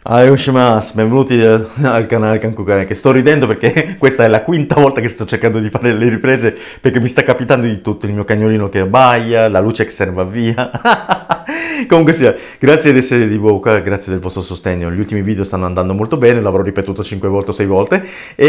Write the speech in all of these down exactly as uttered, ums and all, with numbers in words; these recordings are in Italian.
Ayoshimasu, benvenuti eh, al canale Kankukan, che sto ridendo perché questa è la quinta volta che sto cercando di fare le riprese perché mi sta capitando di tutto, il mio cagnolino che abbaia, la luce che se ne va via. Comunque sia, grazie di essere di nuovo qua, grazie del vostro sostegno, gli ultimi video stanno andando molto bene, l'avrò ripetuto cinque volte o sei volte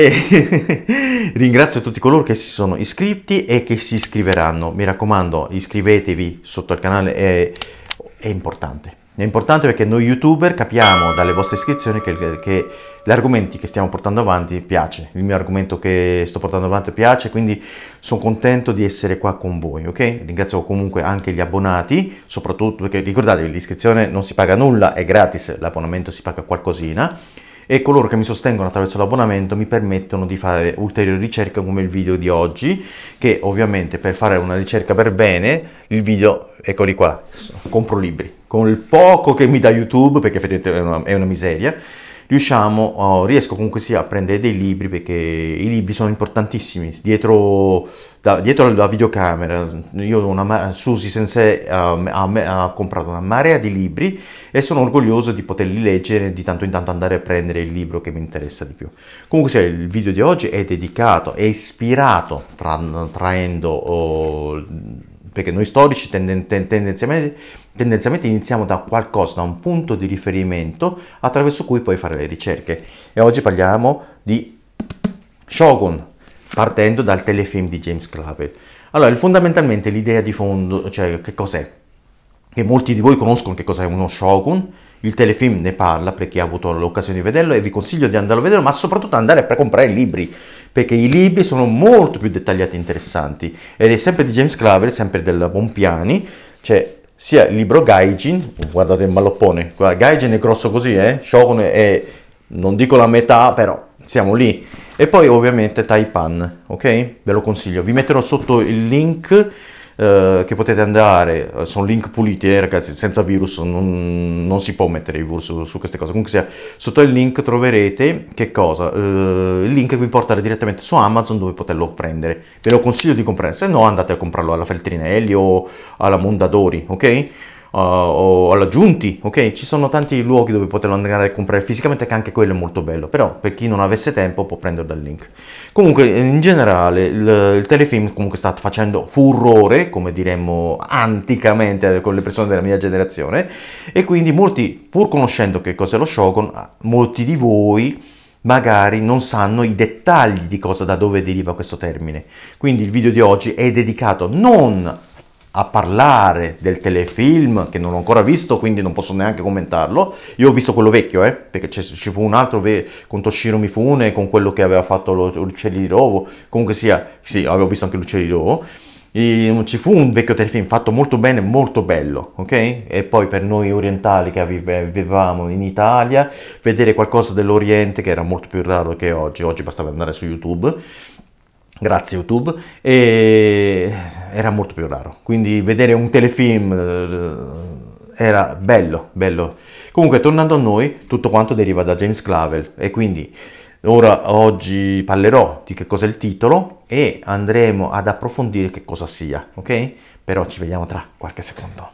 e ringrazio tutti coloro che si sono iscritti e che si iscriveranno, mi raccomando iscrivetevi sotto al canale, è, è importante. È importante perché noi youtuber capiamo dalle vostre iscrizioni che, che gli argomenti che stiamo portando avanti piace, il mio argomento che sto portando avanti piace, quindi sono contento di essere qua con voi, ok? Ringrazio comunque anche gli abbonati, soprattutto perché ricordatevi l'iscrizione non si paga nulla, è gratis, l'abbonamento si paga qualcosina, e coloro che mi sostengono attraverso l'abbonamento mi permettono di fare ulteriori ricerche come il video di oggi, che ovviamente per fare una ricerca per bene, il video, eccoli qua, compro libri. Con il poco che mi dà YouTube, perché effettivamente è una, è una miseria, riusciamo, oh, riesco comunque sia a prendere dei libri, perché i libri sono importantissimi, dietro, da, dietro la videocamera, io una, Susi Sensei uh, ha, ha comprato una marea di libri e sono orgoglioso di poterli leggere e di tanto in tanto andare a prendere il libro che mi interessa di più. Comunque sia, il video di oggi è dedicato, è ispirato, tra, traendo... Oh, perché noi storici tenden tendenzialmente, tendenzialmente iniziamo da qualcosa, da un punto di riferimento attraverso cui puoi fare le ricerche. E oggi parliamo di Shogun, partendo dal telefilm di James Clavell. Allora, fondamentalmente l'idea di fondo, cioè che cos'è? Che molti di voi conoscono che cos'è uno Shogun, il telefilm ne parla per chi ha avuto l'occasione di vederlo e vi consiglio di andarlo a vedere, ma soprattutto andare a comprare i libri, perché i libri sono molto più dettagliati e interessanti. Ed è sempre di James Clavell, sempre del Bompiani, c'è sia il libro Gaijin, guardate il malloppone, Gaijin è grosso così, eh? Shogun è, non dico la metà, però siamo lì. E poi ovviamente Taipan, ok? Ve lo consiglio, vi metterò sotto il link. Uh, che potete andare, uh, sono link puliti, eh, ragazzi, senza virus non, non si può mettere i virus su, su queste cose. Comunque sia, sotto il link troverete che cosa? Uh, il link vi porterà direttamente su Amazon dove poterlo prendere. Ve lo consiglio di comprare, se no andate a comprarlo alla Feltrinelli o alla Mondadori, ok? Uh, o alla Giunti, ok? Ci sono tanti luoghi dove poterlo andare a comprare fisicamente, che anche quello è molto bello, però per chi non avesse tempo può prenderlo dal link. Comunque in generale il, il telefilm comunque sta facendo furore, come diremmo anticamente con le persone della mia generazione, e quindi molti, pur conoscendo che cos'è lo Shogun, molti di voi magari non sanno i dettagli di cosa, da dove deriva questo termine. Quindi il video di oggi è dedicato non a parlare del telefilm, che non ho ancora visto, quindi non posso neanche commentarlo. Io ho visto quello vecchio, eh, perché ci fu un altro con Toshiro Mifune, con quello che aveva fatto l'Uccelli di Rovo. Comunque sia, sì, avevo visto anche l'Uccelli di Rovo. E ci fu un vecchio telefilm fatto molto bene, molto bello, ok? E poi per noi orientali che vivevamo in Italia, vedere qualcosa dell'Oriente, che era molto più raro che oggi, oggi bastava andare su YouTube, grazie YouTube, e era molto più raro, quindi vedere un telefilm era bello, bello. Comunque, tornando a noi, tutto quanto deriva da James Clavell, e quindi ora oggi parlerò di che cos'è il titolo e andremo ad approfondire che cosa sia, ok? Però ci vediamo tra qualche secondo.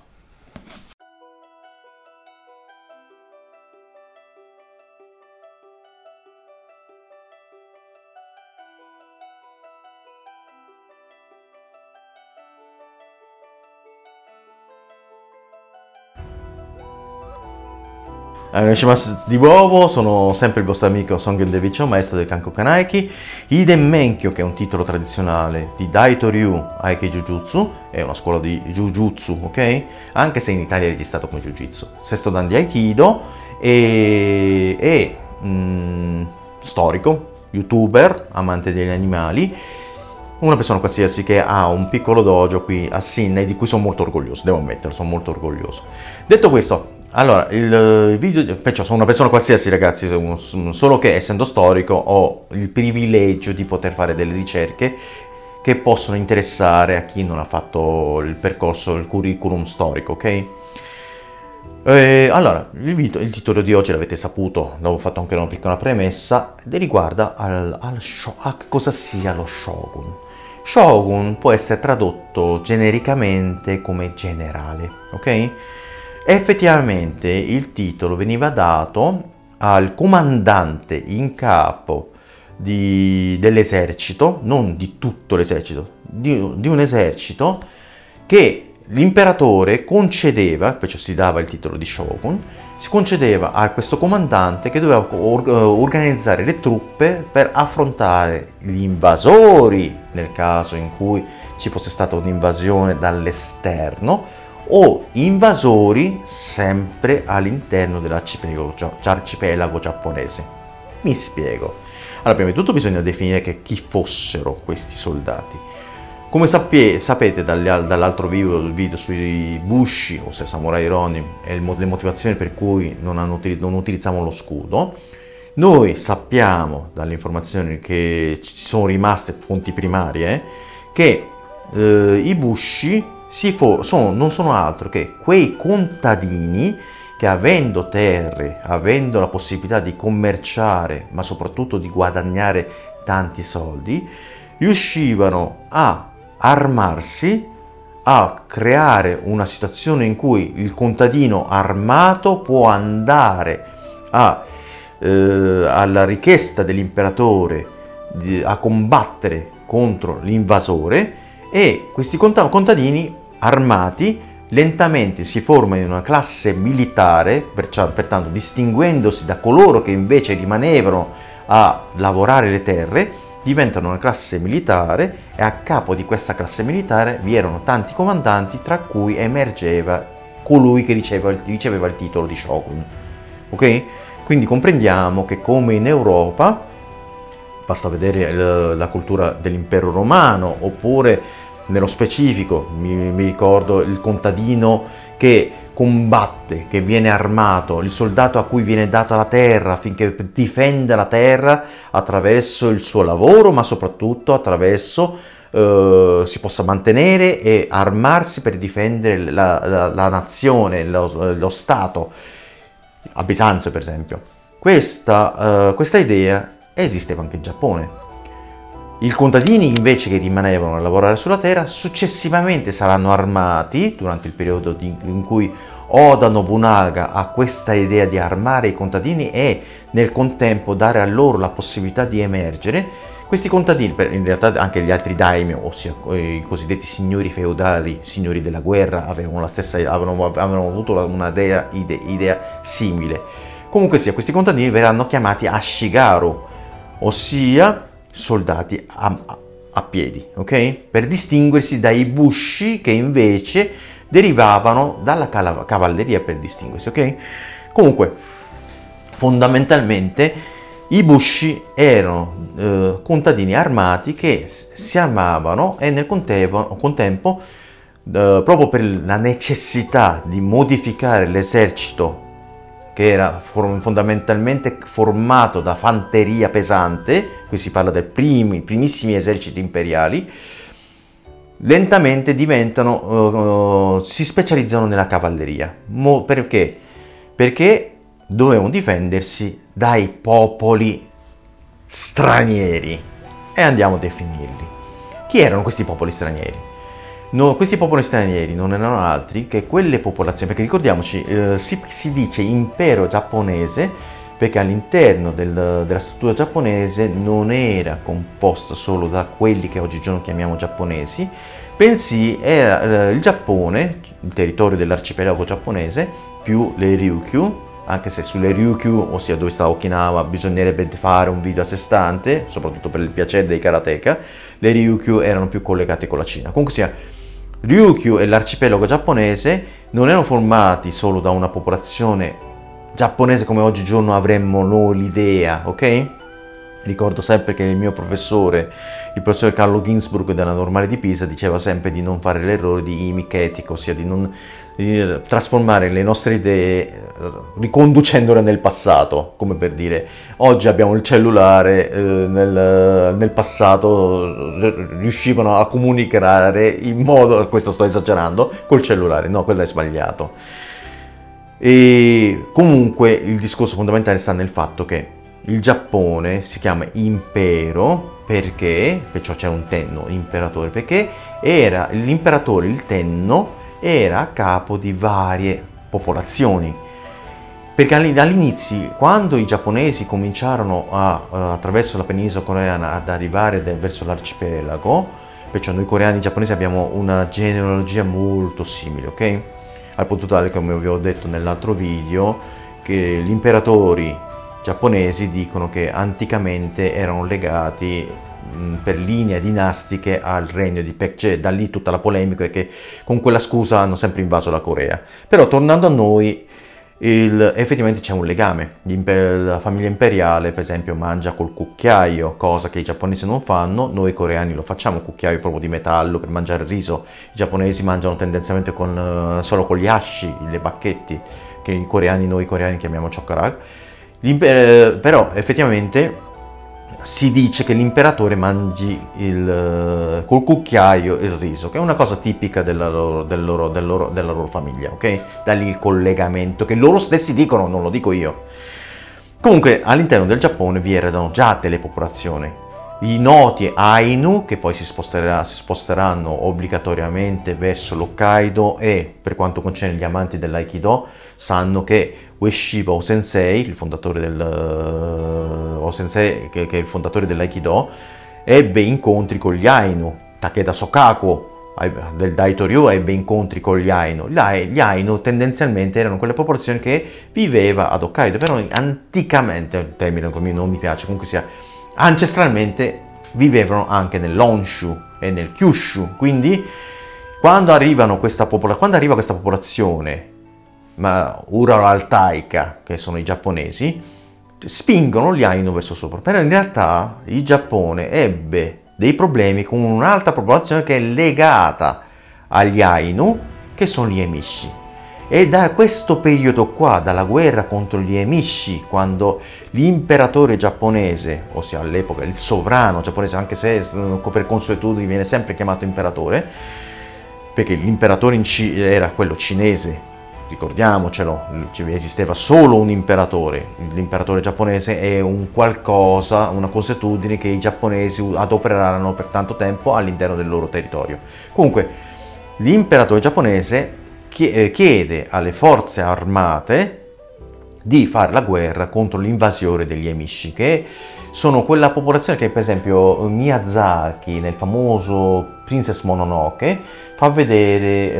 Anichimasu di nuovo, sono sempre il vostro amico Songen Devicho, maestro del Kankukan Aiki. Hiden Menkyo, che è un titolo tradizionale di Daito Ryu Aiki Jujutsu, è una scuola di Jujutsu, ok? Anche se in Italia è registrato come Jujutsu. Sesto dan di Aikido, e, e mm, storico, youtuber, amante degli animali, una persona qualsiasi che ha un piccolo dojo qui a Sydney, di cui sono molto orgoglioso, devo ammetterlo, sono molto orgoglioso. Detto questo, allora, il video, perciò sono una persona qualsiasi, ragazzi, solo che essendo storico ho il privilegio di poter fare delle ricerche che possono interessare a chi non ha fatto il percorso, il curriculum storico, ok? Eh, allora, il, video, il titolo di oggi l'avete saputo, l'avevo fatto anche una piccola premessa, ed riguarda al, al show, a cosa sia lo Shogun. Shogun può essere tradotto genericamente come generale, ok? Effettivamente il titolo veniva dato al comandante in capo di, dell'esercito, non di tutto l'esercito, di, di un esercito, che l'imperatore concedeva, perciò si dava il titolo di shogun, si concedeva a questo comandante che doveva or- organizzare le truppe per affrontare gli invasori, nel caso in cui ci fosse stata un'invasione dall'esterno, o invasori sempre all'interno dell'arcipelago arcipelago giapponese. Mi spiego. Allora, prima di tutto bisogna definire che chi fossero questi soldati. Come sapie, sapete dall'altro video, video sui Bushi, ossia Samurai Ronin, e le motivazioni per cui non, hanno, non utilizziamo lo scudo, noi sappiamo dalle informazioni che ci sono rimaste, fonti primarie, che eh, i Bushi si for- sono, non sono altro che quei contadini che, avendo terre, avendo la possibilità di commerciare, ma soprattutto di guadagnare tanti soldi, riuscivano a armarsi, a creare una situazione in cui il contadino armato può andare a, eh, alla richiesta dell'imperatore di, a combattere contro l'invasore, e questi contadini armati lentamente si formano in una classe militare, pertanto distinguendosi da coloro che invece rimanevano a lavorare le terre, diventano una classe militare, e a capo di questa classe militare vi erano tanti comandanti, tra cui emergeva colui che riceveva il, riceveva il titolo di shogun. Ok? Quindi comprendiamo che, come in Europa, basta vedere la, la cultura dell'impero romano, oppure nello specifico mi, mi ricordo il contadino che combatte, che viene armato, il soldato a cui viene data la terra affinché difenda la terra attraverso il suo lavoro, ma soprattutto attraverso eh, si possa mantenere e armarsi per difendere la, la, la nazione, lo, lo Stato. A Bisanzio, per esempio, questa, uh, questa idea esisteva anche in Giappone. I contadini, invece, che rimanevano a lavorare sulla terra, successivamente saranno armati durante il periodo di, in cui Oda Nobunaga ha questa idea di armare i contadini e nel contempo dare a loro la possibilità di emergere. Questi contadini, in realtà anche gli altri daimyo, ossia i cosiddetti signori feudali, signori della guerra, avevano, la stessa, avevano, avevano avuto una idea, idea, idea simile. Comunque sia, questi contadini verranno chiamati Ashigaru, ossia soldati a, a, a piedi, ok? Per distinguersi dai Bushi, che invece derivavano dalla cavalleria per distinguersi, ok? Comunque, fondamentalmente i Bushi erano eh, contadini armati che si armavano e nel contempo, contempo eh, proprio per la necessità di modificare l'esercito, che era fondamentalmente formato da fanteria pesante, qui si parla dei primi, primissimi eserciti imperiali, lentamente diventano, uh, si specializzano nella cavalleria. Mo, perché? Perché dovevano difendersi dai popoli stranieri, e andiamo a definirli. Chi erano questi popoli stranieri? No, questi popoli stranieri non erano altri che quelle popolazioni, perché ricordiamoci, eh, si, si dice impero giapponese perché all'interno del, della struttura giapponese non era composta solo da quelli che oggigiorno chiamiamo giapponesi, bensì era eh, il Giappone, il territorio dell'arcipelago giapponese, più le Ryukyu, anche se sulle Ryukyu, ossia dove sta Okinawa, bisognerebbe fare un video a sé stante, soprattutto per il piacere dei karateka. Le Ryukyu erano più collegate con la Cina. Comunque sia, Ryukyu e l'arcipelago giapponese non erano formati solo da una popolazione giapponese come oggigiorno avremmo noi l'idea, ok? Ricordo sempre che il mio professore, il professore Carlo Ginzburg della Normale di Pisa, diceva sempre di non fare l'errore di imichetica, ossia di non di trasformare le nostre idee riconducendole nel passato, come per dire oggi abbiamo il cellulare, eh, nel, nel passato riuscivano a comunicare in modo, questo sto esagerando, col cellulare, no, quello è sbagliato. E comunque il discorso fondamentale sta nel fatto che il Giappone si chiama impero perché, perciò c'è un tenno, imperatore, perché era l'imperatore, il tenno, era a capo di varie popolazioni. Perché all'inizio, quando i giapponesi cominciarono a, uh, attraverso la penisola coreana ad arrivare de- verso l'arcipelago, perciò noi coreani e giapponesi abbiamo una genealogia molto simile, ok? Al punto tale, come vi ho detto nell'altro video, che gli imperatori giapponesi dicono che anticamente erano legati mh, per linee dinastiche al regno di Baekje, da lì tutta la polemica che con quella scusa hanno sempre invaso la Corea. Però tornando a noi, il, effettivamente c'è un legame. La famiglia imperiale, per esempio, mangia col cucchiaio, cosa che i giapponesi non fanno. Noi coreani lo facciamo, cucchiaio proprio di metallo per mangiare il riso. I giapponesi mangiano tendenzialmente con, solo con gli ashi, le bacchetti, che i coreani, noi coreani chiamiamo chokarak. Però effettivamente si dice che l'imperatore mangi il, col cucchiaio il riso, che è una cosa tipica della loro, del loro, del loro, della loro famiglia, ok? Da lì il collegamento che loro stessi dicono, non lo dico io. Comunque all'interno del Giappone vi erano già delle popolazioni, i noti Ainu, che poi si, sposterà, si sposteranno obbligatoriamente verso l'Hokkaido, e per quanto concerne gli amanti dell'Aikido sanno che Ueshiba Sensei, il fondatore del o Sensei, che, che è il fondatore dell'Aikido, ebbe incontri con gli Ainu. Takeda Sokaku del Daitoryu ebbe incontri con gli Ainu. Gli Ainu tendenzialmente erano quelle popolazioni che viveva ad Hokkaido, però anticamente, il termine che non mi piace, comunque sia, ancestralmente vivevano anche nell'Honshu e nel Kyushu. Quindi quando, arrivano questa popola- quando arriva questa popolazione ma uralo-altaica, che sono i giapponesi, spingono gli Ainu verso sopra. Però in realtà il Giappone ebbe dei problemi con un'altra popolazione che è legata agli Ainu, che sono gli Emishi. E da questo periodo qua, dalla guerra contro gli Emishi, quando l'imperatore giapponese, ossia all'epoca il sovrano giapponese, anche se per consuetudine viene sempre chiamato imperatore, perché l'imperatore era quello cinese, ricordiamocelo, esisteva solo un imperatore. L'imperatore giapponese è un qualcosa, una consuetudine che i giapponesi adopereranno per tanto tempo all'interno del loro territorio. Comunque, l'imperatore giapponese chiede alle forze armate di fare la guerra contro l'invasione degli Emishi, che sono quella popolazione che, per esempio, Miyazaki nel famoso Princess Mononoke fa vedere,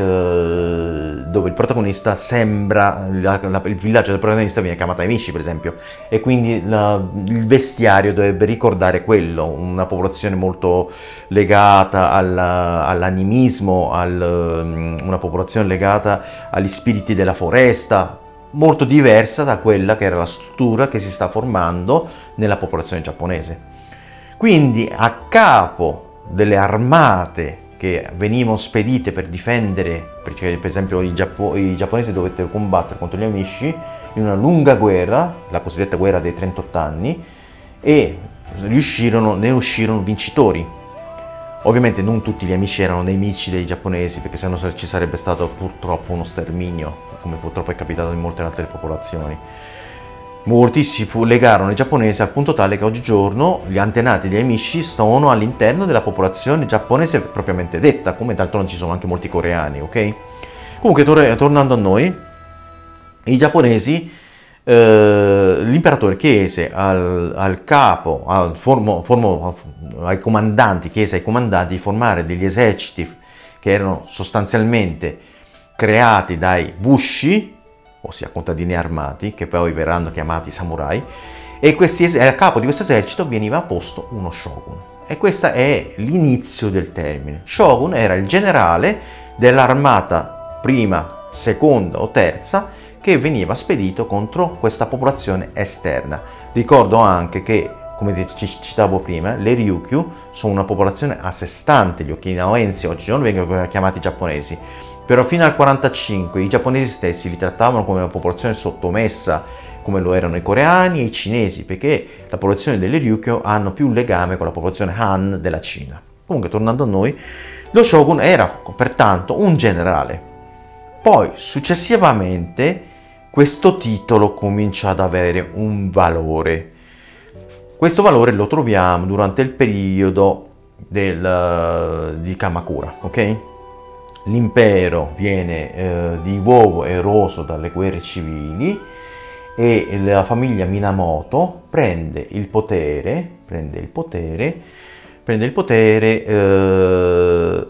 eh, dove il protagonista sembra, la, la, il villaggio del protagonista viene chiamato Emishi, per esempio, e quindi la, il vestiario dovrebbe ricordare quello, una popolazione molto legata alla, all'animismo, al, una popolazione legata agli spiriti della foresta, molto diversa da quella che era la struttura che si sta formando nella popolazione giapponese. Quindi a capo delle armate che venivano spedite per difendere, perché per esempio i, Giappo- i giapponesi dovettero combattere contro gli Amishi in una lunga guerra, la cosiddetta guerra dei trentotto anni, e riuscirono, ne uscirono vincitori. Ovviamente non tutti gli Amishi erano nemici dei giapponesi, perché sennò ci sarebbe stato purtroppo uno sterminio, come purtroppo è capitato in molte altre popolazioni. Molti si legarono ai giapponesi al punto tale che oggigiorno gli antenati degli Amishi sono all'interno della popolazione giapponese propriamente detta, come d'altronde ci sono anche molti coreani, ok? Comunque, tor- tornando a noi, i giapponesi, eh, l'imperatore chiese al, al capo, al formo, formo, ai comandanti, chiese ai comandanti di formare degli eserciti che erano sostanzialmente creati dai bushi, ossia contadini armati, che poi verranno chiamati samurai, e questi, a capo di questo esercito veniva posto uno shogun. E questo è l'inizio del termine. Shogun era il generale dell'armata prima, seconda o terza che veniva spedito contro questa popolazione esterna. Ricordo anche che, come citavo prima, le Ryukyu sono una popolazione a sé stante. Gli okinawensi oggigiorno vengono chiamati giapponesi, però fino al quarantacinque i giapponesi stessi li trattavano come una popolazione sottomessa, come lo erano i coreani e i cinesi, perché la popolazione delle Ryukyu hanno più legame con la popolazione Han della Cina. Comunque, tornando a noi, lo shogun era pertanto un generale. Poi successivamente questo titolo comincia ad avere un valore. Questo valore lo troviamo durante il periodo del, di Kamakura, ok? L'impero viene eh, di nuovo eroso dalle guerre civili e la famiglia Minamoto prende il potere, prende il potere, prende il potere eh,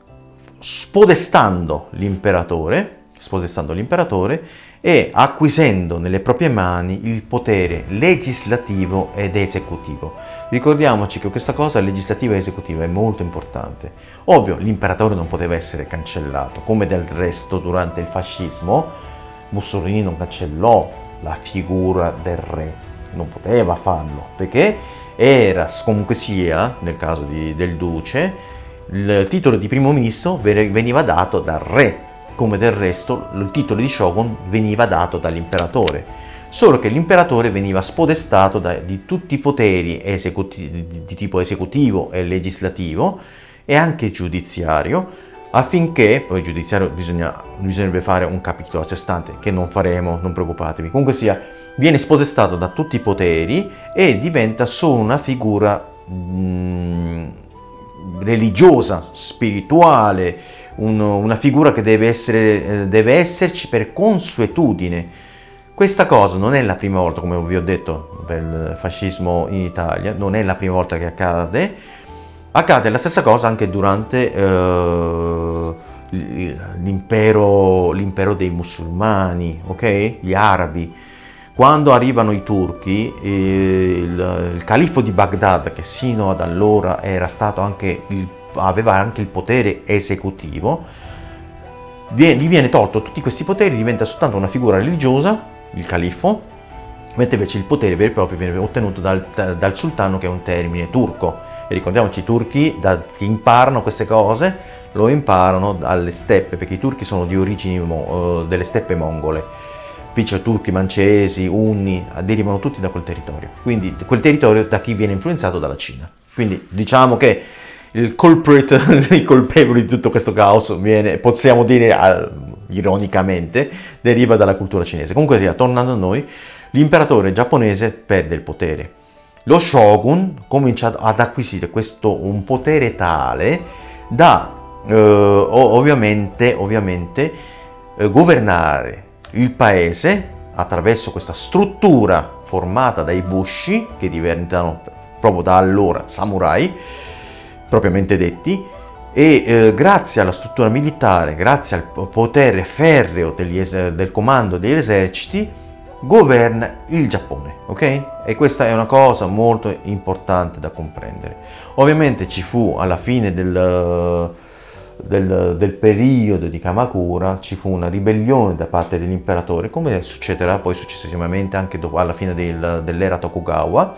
spodestando l'imperatore, spodestando l'imperatore e acquisendo nelle proprie mani il potere legislativo ed esecutivo. Ricordiamoci che questa cosa legislativa e esecutiva è molto importante. Ovvio, l'imperatore non poteva essere cancellato, come del resto durante il fascismo Mussolini non cancellò la figura del re, non poteva farlo, perché era, comunque sia, nel caso di, del duce, il titolo di primo ministro veniva dato dal re, come del resto il titolo di shogun veniva dato dall'imperatore, solo che l'imperatore veniva spodestato da, di tutti i poteri esecuti, di, di tipo esecutivo e legislativo e anche giudiziario, affinché, poi giudiziario bisogna, bisognerebbe fare un capitolo a sé stante, che non faremo, non preoccupatevi, comunque sia, viene spodestato da tutti i poteri e diventa solo una figura mh, religiosa, spirituale, un, una figura che deve, essere, eh, deve esserci per consuetudine. Questa cosa non è la prima volta, come vi ho detto, per il fascismo in Italia, non è la prima volta che accade. Accade la stessa cosa anche durante eh, l'impero, l'impero dei musulmani, ok? Gli arabi. Quando arrivano i turchi, eh, il, il califfo di Baghdad, che sino ad allora era stato anche il, aveva anche il potere esecutivo, viene, gli viene tolto tutti questi poteri, diventa soltanto una figura religiosa, il califfo, mentre invece il potere vero e proprio viene ottenuto dal, dal sultano, che è un termine turco. E ricordiamoci, i turchi da, che imparano queste cose lo imparano dalle steppe, perché i turchi sono di origini uh, delle steppe mongole. Qui c'è turchi, mancesi, unni, derivano tutti da quel territorio. Quindi quel territorio da chi viene influenzato dalla Cina. Quindi diciamo che il culprit, i colpevoli di tutto questo caos, viene, possiamo dire uh, ironicamente, deriva dalla cultura cinese. Comunque sia, tornando a noi, l'imperatore giapponese perde il potere. Lo shogun comincia ad acquisire questo un potere tale da eh, ovviamente, ovviamente eh, governare il paese attraverso questa struttura formata dai bushi, che diventano proprio da allora samurai propriamente detti, e eh, grazie alla struttura militare, grazie al potere ferreo degli del comando degli eserciti, governa il Giappone, ok? E questa è una cosa molto importante da comprendere. Ovviamente ci fu alla fine del, del, del periodo di Kamakura, ci fu una ribellione da parte dell'imperatore, come succederà poi successivamente anche dopo, alla fine del, dell'era Tokugawa.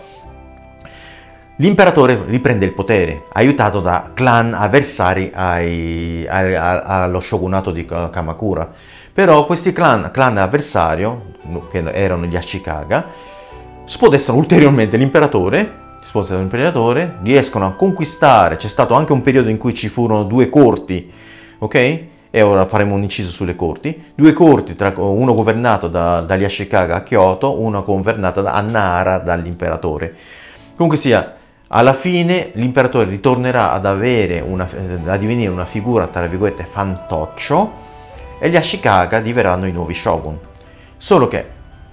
L'imperatore riprende il potere, aiutato da clan avversari ai, ai, allo shogunato di Kamakura. Però questi clan, clan avversario, che erano gli Ashikaga, spodestano ulteriormente l'imperatore, spodestano l'imperatore, riescono a conquistare. C'è stato anche un periodo in cui ci furono due corti, ok? E ora faremo un inciso sulle corti. Due corti, tra, uno governato da, dagli Ashikaga a Kyoto, uno governato a Nara dall'imperatore. Comunque sia, alla fine l'imperatore ritornerà ad avere una, a divenire una figura, tra virgolette, fantoccio, e gli Ashikaga diverranno i nuovi shogun. Solo che,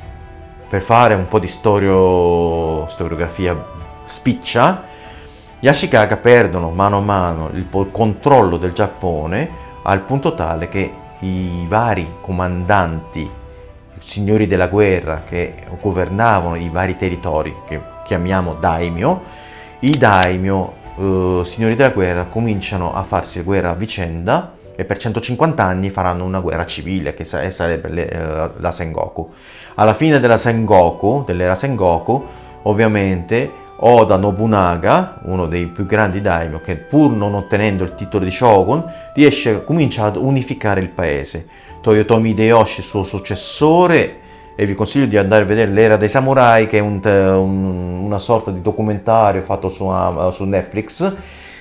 per fare un po' di storio, storiografia spiccia, gli Ashikaga perdono mano a mano il controllo del Giappone, al punto tale che i vari comandanti, signori della guerra, che governavano i vari territori, che chiamiamo daimyo, i daimyo, eh, signori della guerra, cominciano a farsi guerra a vicenda, e per centocinquanta anni faranno una guerra civile, che sarebbe le, uh, la Sengoku. Alla fine della Sengoku, dell'era Sengoku, ovviamente Oda Nobunaga, uno dei più grandi daimyo, che pur non ottenendo il titolo di shogun, riesce, comincia ad unificare il paese. Toyotomi Hideyoshi, suo successore, e vi consiglio di andare a vedere l'era dei samurai, che è un, un, una sorta di documentario fatto su, uh, su Netflix.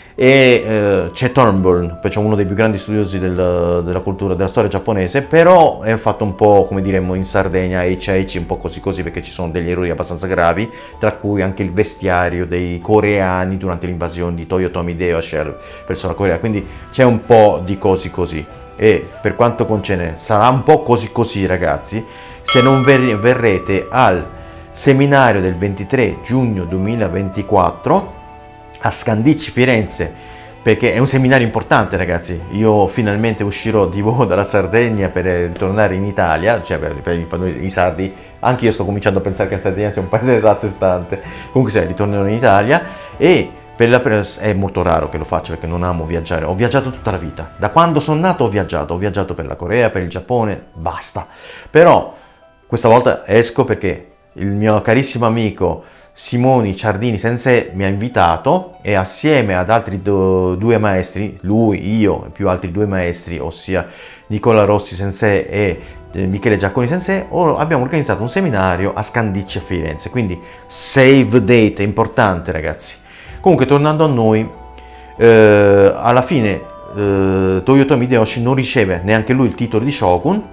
E eh, c'è Turnbull, cioè uno dei più grandi studiosi del, della cultura, della storia giapponese, però è fatto un po', come diremmo in Sardegna, H H, un po' così così, perché ci sono degli errori abbastanza gravi, tra cui anche il vestiario dei coreani durante l'invasione di Toyotomi Hideyoshi verso la Corea, quindi c'è un po' di così così. e per quanto concerne, sarà un po' così così ragazzi, se non ver- verrete al seminario del ventitré giugno duemilaventiquattro a Scandicci Firenze, perché è un seminario importante ragazzi. Io finalmente uscirò di volo dalla Sardegna per ritornare in Italia, cioè per, per i sardi, anche io sto cominciando a pensare che la Sardegna sia un paese a sé stante, comunque se ritornerò in Italia. E per la, è molto raro che lo faccio perché non amo viaggiare, ho viaggiato tutta la vita, da quando sono nato ho viaggiato, ho viaggiato per la Corea, per il Giappone, basta. Però questa volta esco perché il mio carissimo amico Simoni Ciardini Sensei mi ha invitato e assieme ad altri do, due maestri, lui, io e più altri due maestri, ossia Nicola Rossi Sensei e eh, Michele Giacconi Sensei, abbiamo organizzato un seminario a Scandicci a Firenze, quindi save date, è importante ragazzi. Comunque tornando a noi, eh, alla fine eh, Toyotomi Hideyoshi non riceve neanche lui il titolo di Shogun.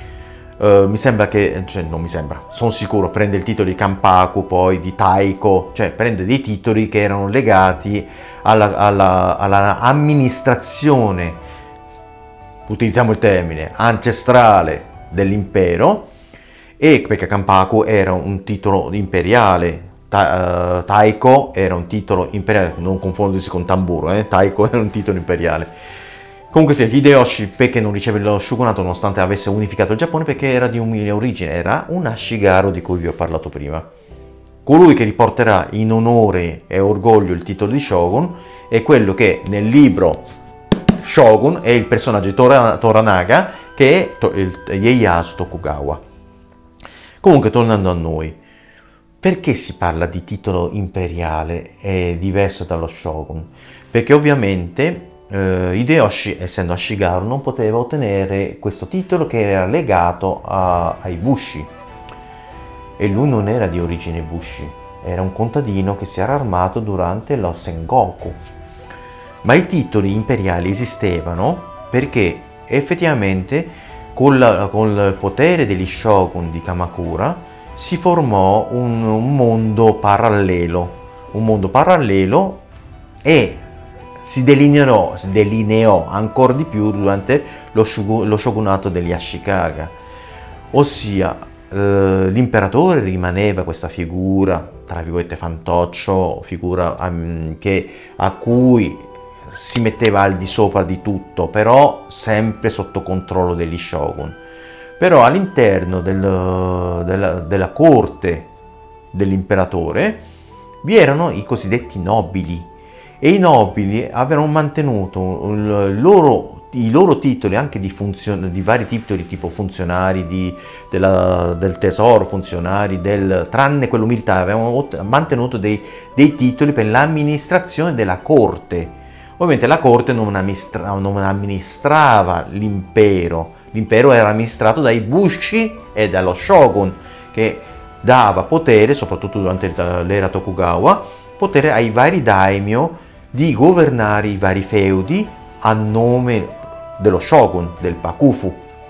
Uh, mi sembra che, cioè non mi sembra, sono sicuro, prende il titolo di Kanpaku, poi di Taiko, cioè prende dei titoli che erano legati alla, alla, alla amministrazione, utilizziamo il termine, ancestrale dell'impero, e perché Kanpaku era un titolo imperiale, ta, uh, Taiko era un titolo imperiale, non confondersi con Tamburo, eh? Taiko era un titolo imperiale. Comunque sì, Hideyoshi perché non riceve lo shogunato nonostante avesse unificato il Giappone, perché era di umile origine, era un Ashigaru di cui vi ho parlato prima. Colui che riporterà in onore e orgoglio il titolo di Shogun è quello che nel libro Shogun è il personaggio di Tora, Toranaga, che è to, il, Ieyasu Tokugawa. Comunque tornando a noi, perché si parla di titolo imperiale e diverso dallo Shogun? Perché ovviamente Uh, Hideyoshi, essendo Ashigaru, non poteva ottenere questo titolo che era legato a, ai Bushi, e lui non era di origine Bushi, era un contadino che si era armato durante lo Sengoku. Ma i titoli imperiali esistevano perché effettivamente con, la, con il potere degli shogun di Kamakura si formò un, un mondo parallelo, un mondo parallelo e si delineò, si delineò ancora di più durante lo, shogun, lo shogunato degli Ashikaga, ossia eh, l'imperatore rimaneva questa figura, tra virgolette fantoccio, figura um, che, a cui si metteva al di sopra di tutto, però sempre sotto controllo degli shogun. Però all'interno del, della, della corte dell'imperatore vi erano i cosiddetti nobili, e i nobili avevano mantenuto il loro, i loro titoli anche di, funzion- di vari titoli tipo funzionari di, della, del tesoro, funzionari del, tranne quello militare, avevano mantenuto dei, dei titoli per l'amministrazione della corte. Ovviamente la corte non, amministra- non amministrava l'impero, l'impero era amministrato dai bushi e dallo shogun, che dava potere, soprattutto durante l'era Tokugawa, potere ai vari daimyo di governare i vari feudi a nome dello shogun, del bakufu.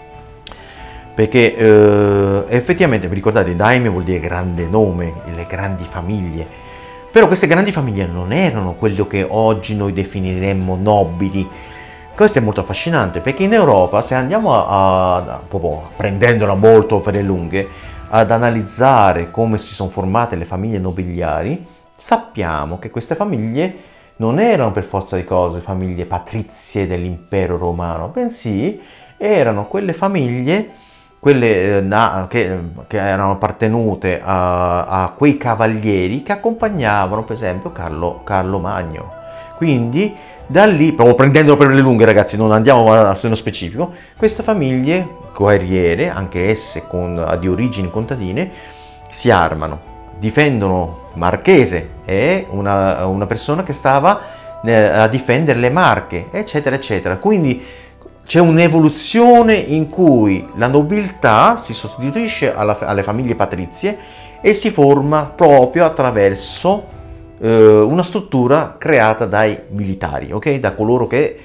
Perché eh, effettivamente, vi ricordate, daimyo vuol dire grande nome, le grandi famiglie. Però queste grandi famiglie non erano quello che oggi noi definiremmo nobili. Questo è molto affascinante, perché in Europa, se andiamo a, a proprio prendendola molto per le lunghe, ad analizzare come si sono formate le famiglie nobiliari, sappiamo che queste famiglie non erano per forza di cose famiglie patrizie dell'impero romano, bensì erano quelle famiglie, quelle eh, na, che, che erano appartenute a, a quei cavalieri che accompagnavano per esempio Carlo, Carlo Magno. Quindi da lì, proprio prendendolo per le lunghe ragazzi, non andiamo nello specifico, queste famiglie guerriere, anche esse con, di origini contadine, si armano, difendono Marchese e una, una persona che stava eh, a difendere le Marche, eccetera eccetera. Quindi c'è un'evoluzione in cui la nobiltà si sostituisce alla, alle famiglie patrizie e si forma proprio attraverso eh, una struttura creata dai militari, ok? Da coloro che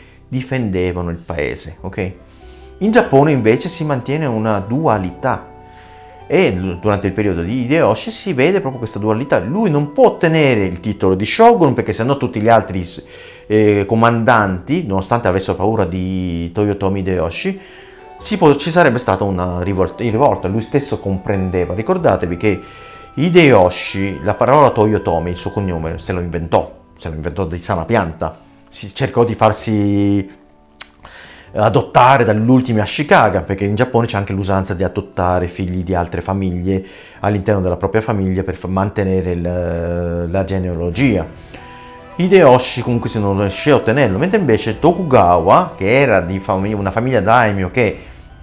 difendevano il paese, ok? In Giappone invece si mantiene una dualità. e durante il periodo di Hideyoshi si vede proprio questa dualità. Lui non può ottenere il titolo di shogun perché sennò tutti gli altri eh, comandanti, nonostante avessero paura di Toyotomi Hideyoshi, ci, può, ci sarebbe stata una rivolta, rivolta. Lui stesso comprendeva. Ricordatevi che Hideyoshi, la parola Toyotomi, il suo cognome, se lo inventò, se lo inventò di sana pianta. Si cercò di farsi adottare dagli ultimi Ashikaga, perché in Giappone c'è anche l'usanza di adottare figli di altre famiglie all'interno della propria famiglia per mantenere il, la genealogia. Hideyoshi comunque se non riuscì a ottenerlo, mentre invece Tokugawa, che era di famiglia, una famiglia daimyo che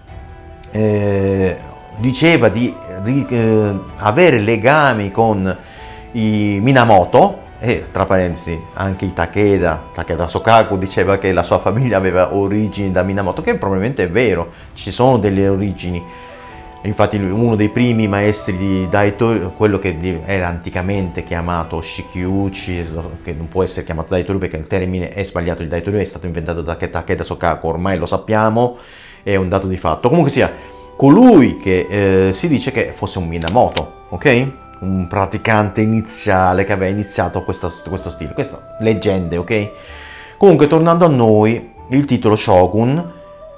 eh, diceva di eh, avere legami con i Minamoto, e tra parentesi anche i Takeda, Takeda Sokaku diceva che la sua famiglia aveva origini da Minamoto, che probabilmente è vero, ci sono delle origini. Infatti uno dei primi maestri di Daitori, quello che era anticamente chiamato Shikiuchi, che non può essere chiamato Daitori perché il termine è sbagliato, il Daitori è stato inventato da Takeda Sokaku, ormai lo sappiamo, è un dato di fatto. Comunque sia, colui che eh, si dice che fosse un Minamoto, ok? Un praticante iniziale che aveva iniziato questo, questo stile, queste leggende, ok? Comunque, tornando a noi, il titolo Shogun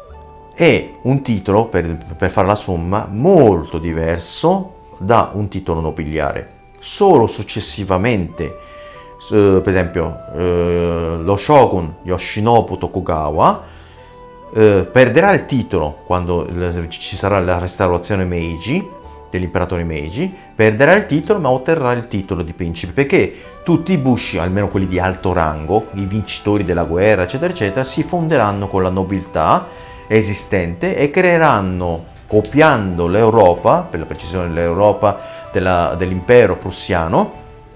è un titolo, per, per fare la somma, molto diverso da un titolo nobiliare. Solo successivamente, eh, per esempio, eh, lo Shogun Yoshinobu Tokugawa eh, perderà il titolo quando ci sarà la restaurazione Meiji, dell'imperatore Meiji, perderà il titolo ma otterrà il titolo di principe, perché tutti i bushi, almeno quelli di alto rango, i vincitori della guerra eccetera eccetera, si fonderanno con la nobiltà esistente e creeranno, copiando l'Europa, per la precisione l'Europa dell'impero prussiano,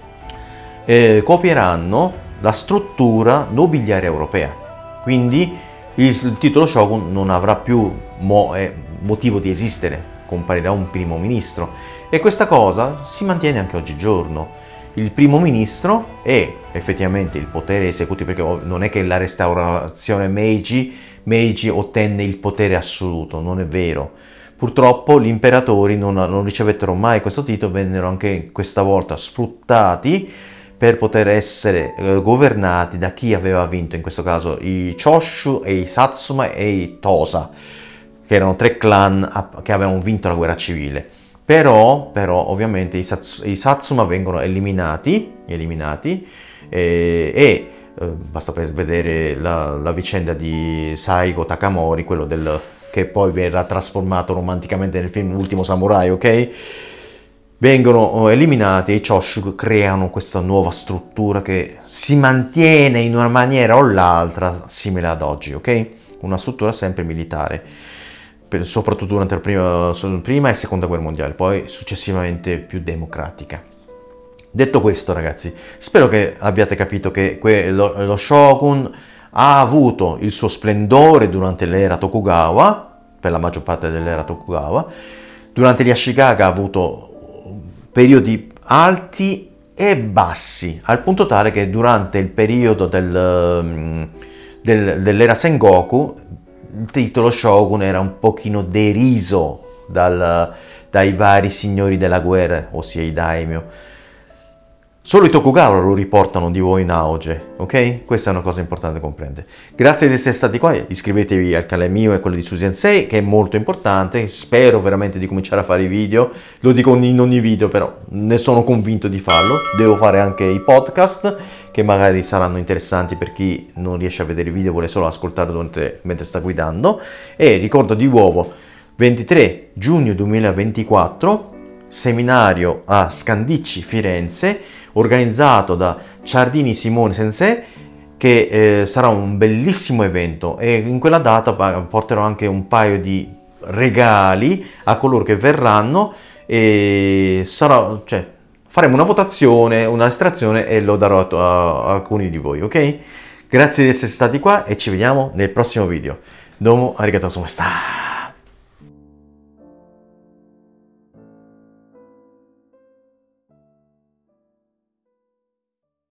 eh, copieranno la struttura nobiliare europea. Quindi il, il titolo Shogun non avrà più mo, eh, motivo di esistere, comparirà un primo ministro, e questa cosa si mantiene anche oggigiorno. Il primo ministro è effettivamente il potere esecutivo, perché non è che la restaurazione Meiji, Meiji ottenne il potere assoluto, non è vero. Purtroppo gli imperatori non, non ricevettero mai questo titolo, vennero anche questa volta sfruttati per poter essere eh, governati da chi aveva vinto, in questo caso i Choshu e i Satsuma e i Tosa, che erano tre clan che avevano vinto la guerra civile. Però, però ovviamente i, Sats i Satsuma vengono eliminati, eliminati eh, e eh, basta per vedere la, la vicenda di Saigo Takamori, quello del, che poi verrà trasformato romanticamente nel film Ultimo Samurai, ok? Vengono eliminati e i Choshu creano questa nuova struttura che si mantiene in una maniera o l'altra simile ad oggi, ok? Una struttura sempre militare, soprattutto durante la prima, prima e seconda guerra mondiale, poi successivamente più democratica. Detto questo, ragazzi, spero che abbiate capito che lo, lo Shogun ha avuto il suo splendore durante l'era Tokugawa, per la maggior parte dell'era Tokugawa. Durante gli Ashikaga ha avuto periodi alti e bassi, al punto tale che durante il periodo del, del, dell'era Sengoku il titolo Shogun era un pochino deriso dal, dai vari signori della guerra, ossia i daimyo. Solo i Tokugawa lo riportano di voi in auge, ok? Questa è una cosa importante da comprendere. Grazie di essere stati qua, iscrivetevi al canale mio e quello di Susensei, che è molto importante. Spero veramente di cominciare a fare i video, lo dico in ogni video, però ne sono convinto di farlo. Devo fare anche i podcast, che magari saranno interessanti per chi non riesce a vedere i video e vuole solo ascoltarlo durante, mentre sta guidando. E ricordo di nuovo, ventitré giugno duemilaventiquattro, seminario a Scandicci, Firenze, organizzato da Ciardini Simone Sensei, che eh, sarà un bellissimo evento, e in quella data porterò anche un paio di regali a coloro che verranno, e sarà, cioè, faremo una votazione, una estrazione, e lo darò a, a, a alcuni di voi, ok? Grazie di essere stati qua e ci vediamo nel prossimo video. Domo arigatou gozaimashita.